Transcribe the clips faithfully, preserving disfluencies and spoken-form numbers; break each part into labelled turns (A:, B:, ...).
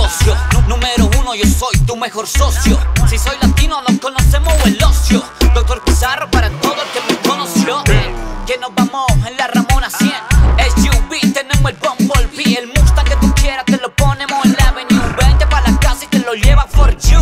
A: negocio. Número uno, yo soy tu mejor socio. Si soy latino, nos conocemos el ocio. Doctor Pizarro para todo el que me conoció. Que nos vamos en la Ramona cien. S U V, tenemos el Bumblebee. El Mustang que tú quieras te lo ponemos en la Avenue. Vente pa' la casa y te lo lleva for you.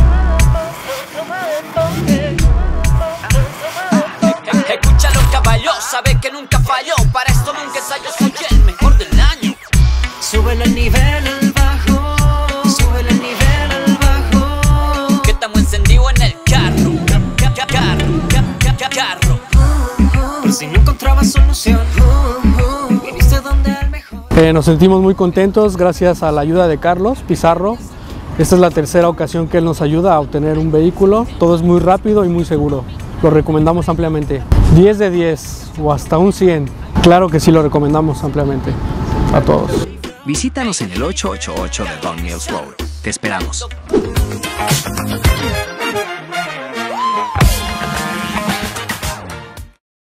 A: Escucha los caballos, sabes que nunca falló. Para esto nunca ensayo, soy el mejor del año.
B: Súbele el nivel al bajo, súbele el nivel al bajo.
A: Que estamos encendidos en el carro. Carro, carro.
B: Por si no encontrabas solución, viniste donde el mejor.
C: Eh, nos sentimos muy contentos gracias a la ayuda de Carlos Pizarro. Esta es la tercera ocasión que él nos ayuda a obtener un vehículo. Todo es muy rápido y muy seguro. Lo recomendamos ampliamente. diez de diez o hasta un cien. Claro que sí, lo recomendamos ampliamente a todos.
D: Visítanos en el ocho ocho ocho de Don Mills Road. Te esperamos.